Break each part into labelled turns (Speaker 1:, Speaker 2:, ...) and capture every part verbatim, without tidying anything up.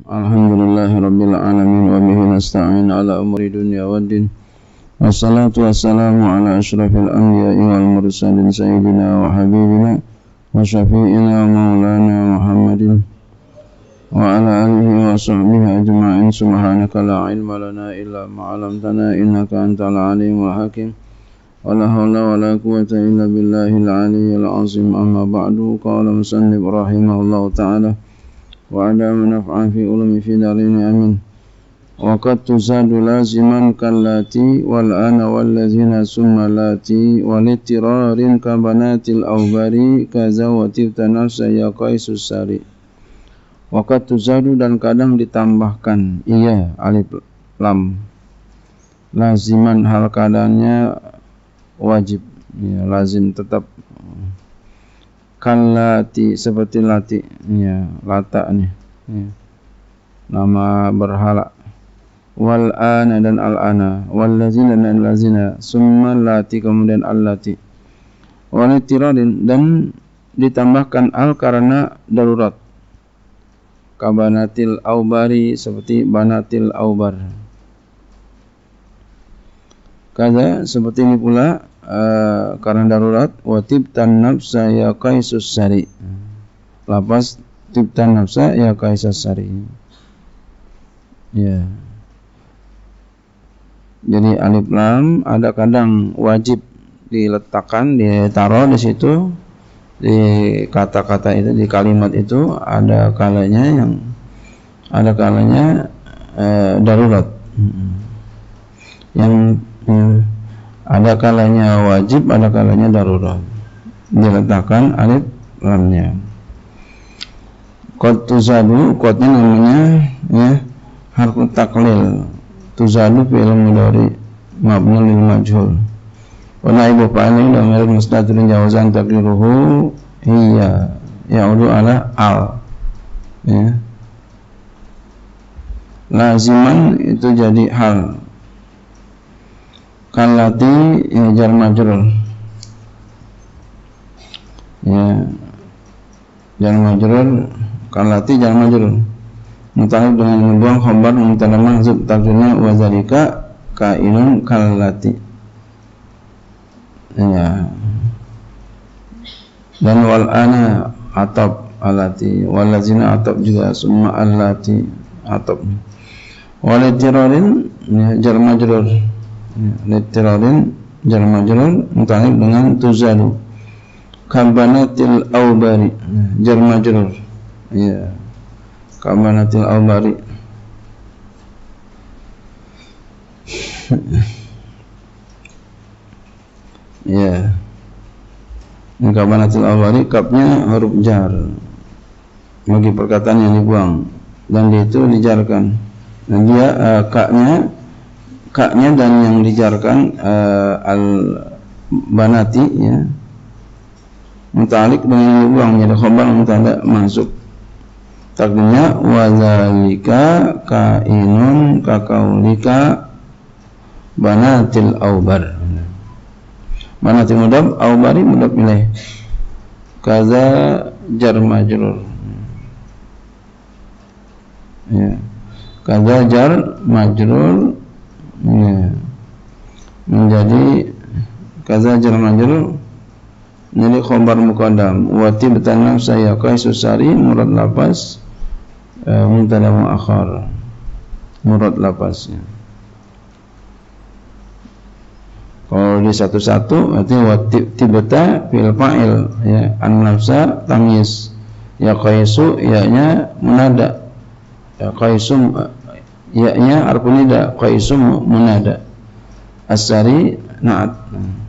Speaker 1: Alhamdulillahi rabbil alamin wa bihi nasta'in ala umuri dunya waddin. Wassalatu wassalamu ala asyrafil anbiya'i wal mursalin sayyidina wa habibina wa syafi'ina wa maulana Muhammadin wa ala alihi wa sahbihi ajma'in. Subhanaka la ilma lana illa ma 'allamtana innaka antal alimul hakim. Wa la hawla wa la quwwata illa billahil aliyyil azim. Amma ba'du. Qala musannif rahimahullahu ta'ala wa adamu naf'an fi ulumi fi darini amin. Wa qad tuzadu laziman kallati wal ana wal ladzina summa lati wal ittirarin ka banatil awbari kaza wa tiftanasa ya qaisus sari. Wa qad tuzadu, dan kadang ditambahkan iya alif lam laziman hal keadaannya wajib, ya, lazim tetap, kallati seperti lati, ya, lata nih, ya, nama berhala, wal ana dan al ana, wal lazina dan lazina, summa lati kemudian al lati, wal ittiradin dan ditambahkan al karena darurat, kabanatil aubari seperti banatil aubar, kaza seperti ini pula uh, karena darurat, wa tibtan nafsa ya qaisus sari, lapas tibtan nafsa ya qaisus sari, ya. Jadi alif lam ada kadang wajib diletakkan, ditaruh di situ, di kata-kata itu, di kalimat itu, ada kalanya yang ada kalanya uh, darurat, yang Hmm. ada kalanya wajib, ada kalanya darurat, diletakkan alif lamnya. Qad tuzadu, qadnya namanya, ya, harfu taklil. Tuzadu fi'il mudhari mabni lil majhul. Wa naibu fa'il dhamir mustatirun jawazan takdiruhu hiya ya'udu ala al, ya. Laziman itu jadi hal, kallati ya jar majrur, ya, jar majrur, kallati jar majrur mutalib dengan membuang khabar mubtada mahdzuf takdirnya wa zalika kainun kallati, ya. Dan wal ana atab alati, wal lazina atab juga, summa allati atab, wal ittirarin ya jar majrur, littirarin jar majrur mutalib dengan tuzadu, kabanatil aubari jar majrur, ya, kabanatil aubari, ya, kabanatil aubari, kapnya huruf jar bagi perkataan yang dibuang dan itu dijarkan, dan dia uh, kaknya kaknya dan yang dijarkan uh, al banati, ya, muta'alliq dengan yang dibuang menjadi khabar mubtada masuk, takdirnya wa zalika kainun kakaulika banatil aubar, banatil mudhaf, aubari mudhaf ilaih, kaza jar majrur, ya, kaza jar majrur, ya, menjadi kaza jar majrur menjadi khabar muqaddam, wa tibtan nafsa ya qaisus sari murad lapas, uh, mubtada muakhar murad lapasnya. Kalau di satu-satu berarti wa tibta fil fa'il, ya, an nafsa tamyiz, ya qaisu ya-nya munada, ya qaisum ya-nya harfu nida, qaisum munada, as-sari na'at.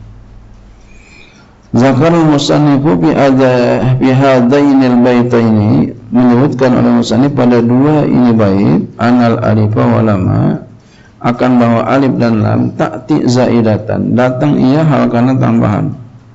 Speaker 1: Zakarul musannifu bi adha bi hadainil baitaini, menyebutkan oleh musannif pada dua ini bait, anal alifa wa lama, akan bahwa alif dan lam ta'ti zaidatan, datang ia hal karena tambahan,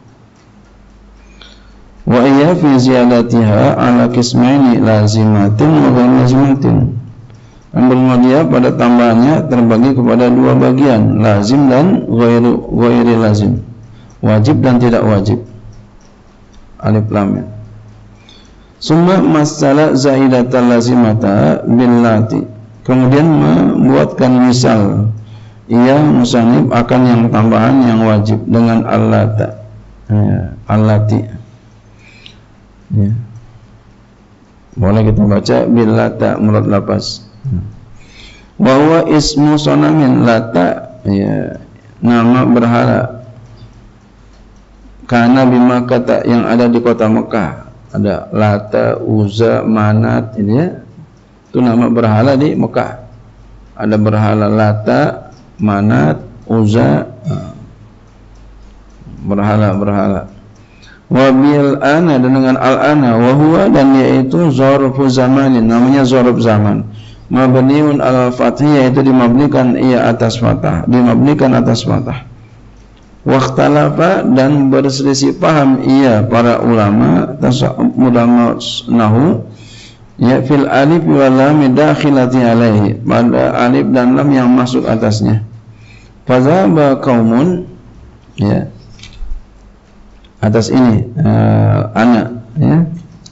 Speaker 1: wa iya fi ziyadatiha ala qismaini lazimatin wa ghairu lazimatin, dan bermula dia pada tambahannya terbagi kepada dua bagian, lazim dan ghairu ghairi lazim, wajib dan tidak wajib, alif lamnya. Summa masala zaidatal lazimata billati, kemudian membuatkan misal ia musannif akan yang tambahan yang wajib dengan allata, ya, allati, ya. Boleh kita baca billata murad lapas. Wa huwa ismu sonamin, lata, ya, nama berhala, karena bima kata yang ada di kota Mekah. Ada Lata, Uzza, Manat, ini ya, itu nama berhala di Mekah. Ada berhala Lata, Manat, Uzza, berhala-berhala. Wabil ana, dan dengan al-ana, wahuwa, dan yaitu zorfu zamanin, namanya zorf zaman. Mabniun al-fathih, yaitu dimabnikan ia atas fathah, dimabnikan atas fathah. Wakhtalafa, dan berselisih paham ia para ulama ulama nahu, ya, fil alif wal lam dakhilati alaihi, pada alif dan lam yang masuk atasnya. Fazaba qaumun, ya, atas ini uh, ana, ya,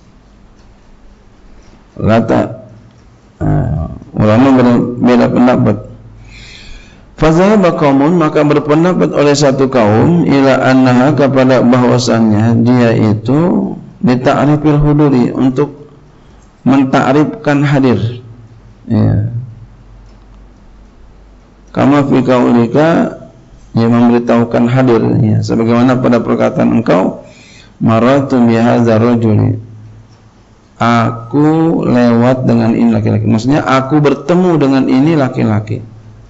Speaker 1: lata, uh, ulama berbeda pendapat. Fazahaba qaumun, maka berpendapat oleh satu kaum ila annaha, kepada bahwasannya dia itu dita'rifil huduri, untuk mentakrifkan hadir, ya. Kama fi qaulika, ya, memberitahukan hadir, ya, sebagaimana pada perkataan engkau, maratu bi hadzal rajuli, aku lewat dengan ini laki-laki, maksudnya aku bertemu dengan ini laki-laki.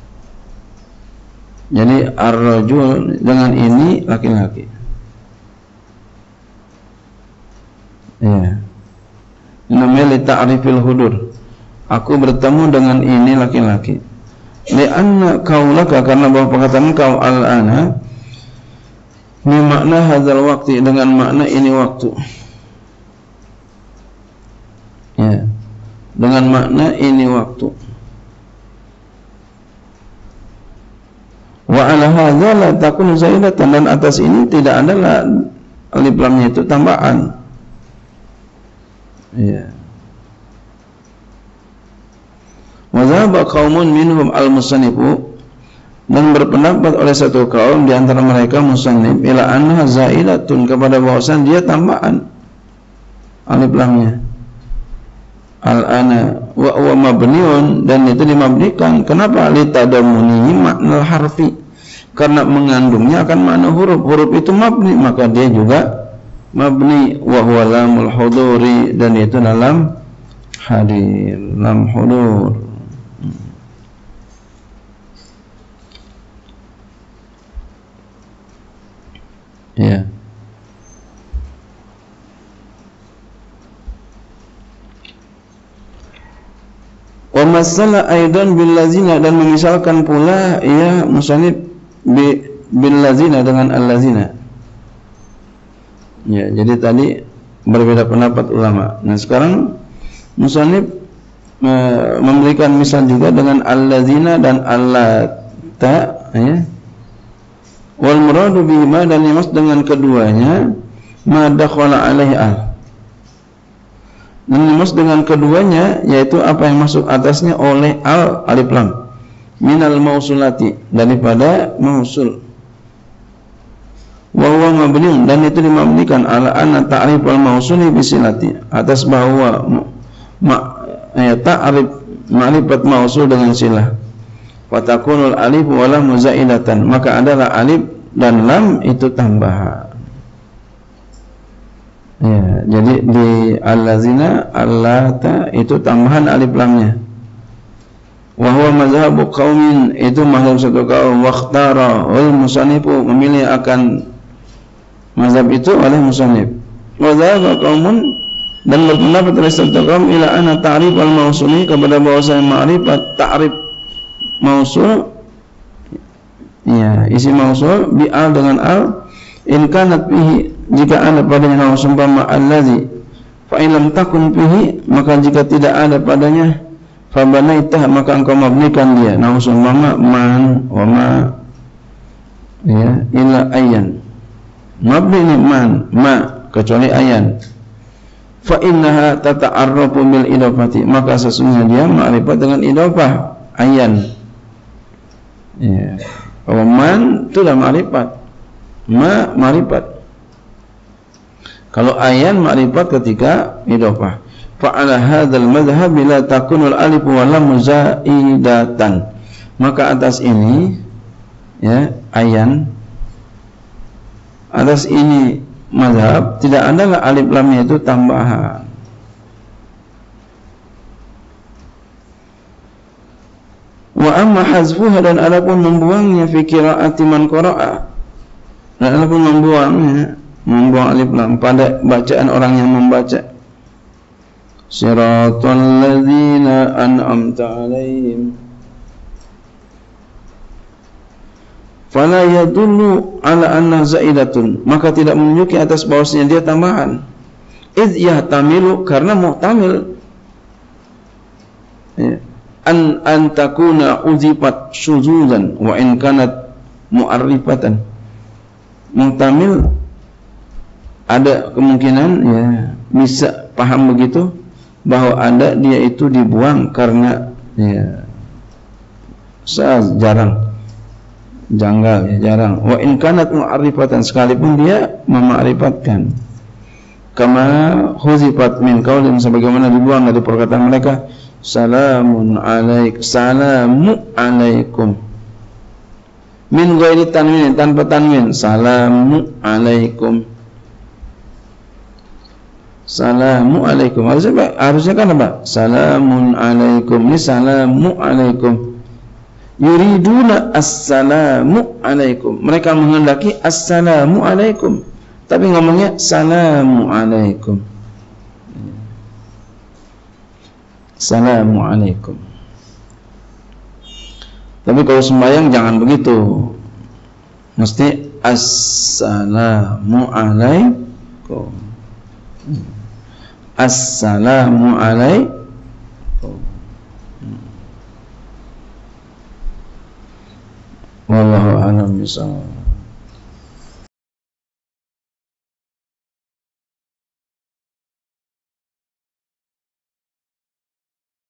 Speaker 1: Jadi ar-rajul dengan ini laki-laki. Ya. Namanya li ta'rifil hudur. Aku bertemu dengan ini laki-laki. Li'anna qaulaka, karena bahwa perkataan kau al-ana ini makna hadzal waqti, dengan makna ini waktu. Ya. Dengan makna ini waktu. Wa ala hadza la takun zaidatan, dan atas ini tidak ada alif lamnya itu tambahan. Ya. Wa dhaba qaumun minhum al-musannifu, dan berpendapat oleh satu kaum di antara mereka musannif ila anna zaidatun, kepada bahwasan dia tambahan alif lamnya. Al-ana wa huwa mabniun, dan itu dimabnikan. Kenapa? Litadamuni makna harfi, karena mengandungnya akan makna huruf. Huruf itu mabni, maka dia juga mabni. Wa huwa lamul huduri, dan itu dalam hadir, lam hudur. Ya. Wa masala aidan bil lazina, dan memisalkan pula ia musannif bil lazina dengan al lazina. Ya, jadi tadi berbeda pendapat ulama. Nah, sekarang musannif e, memberikan misal juga dengan al lazina dan allata, ya. Wal muradu bihima, dan yang maksud dengan keduanya ma dakhala alaihi al. Dan dimaksud dengan keduanya yaitu apa yang masuk atasnya oleh al alif lam minal mausulati, daripada mausul. Wa huwa mabniun, dan itu dimabnikan ala anna ta'rif al mausuli bisilati, atas bahwa ma, ya, ta'rif ma'rifat mausul dengan silah. Wa takunul alif wa lam zaidatan, maka adalah alif dan lam itu tambahan. Ya, jadi di allazina allata itu tambahan alif lamnya. Wa huwa mazhabu qaumin, itu mazhab satu kaum. Wakhtara wal musannifu, memilih akan mazhab itu oleh musannif. Wa dhaba qaumun, dan berpendapat oleh satu kaum ila anna ta'rif al mausuli, kepada bahwasanya ma'rifat ta'rif mausul, ya, isi mausul bi al dengan al, in kanat bihi, jika ada padanya nama seumpama allazi, fa in lam takun bihi, maka jika tidak ada padanya, fa banaitah, maka engkau mabnikan dia nama seumpama man wa ma, ya, ila ayyan. Mabni ini man, ma, kecuali ayan. fa innaha tata'arrafu bil idafati, maka sesungguhnya dia ma'rifat dengan idafah ayan. Ya. Kalau man itu dah ma'rifat, ma ma'rifat. Kalau ayan ma'rifat ketika idafah. Fa ala hadzal madhhab la takunul alif wa lam zaidatan. Maka atas ini ya ayan, atas ini mazhab tidak ada alif lamnya itu tambahan. Wa amma hazfuha, dan adapun membuangnya fi qiraati man qara'a, dan adapun membuangnya, membuang alif lam pada bacaan orang yang membaca. Siratal ladzina an'amta 'alaihim fala yadullu ala anna zaidatun, maka tidak menunjuki atas bahwasanya dia tambahan. Idh yahtamilu, karena muhtamil ya. an an takuna uzifat syuzuzan wa in kanat mu'arrifatan. Muhtamil ada kemungkinan ya bisa paham begitu bahwa ada dia itu dibuang karena ya jarang janggal ya, jarang. Wa in kanat mu'arrifatan, sekalipun dia mema'rifatkan. Kama huzifat min qaulin, sebagaimana dibuang dari perkataan mereka, salamun alaik, salamu alaikum. Min ghairi tanwin, tanpa tanwin, salamu alaikum. Salamu alaikum. Harusnya, harusnya kan apa? Salamun alaikum. Ini salamu alaikum. Yuriduna assalamu alaikum, mereka menghendaki assalamu alaikum, tapi ngomongnya salamu alaikum. Salamu alaikum. Tapi kalau sembahyang jangan begitu, mesti assalamu alaikum. Assalamu alaikum. Wallahu a'lam bishawab.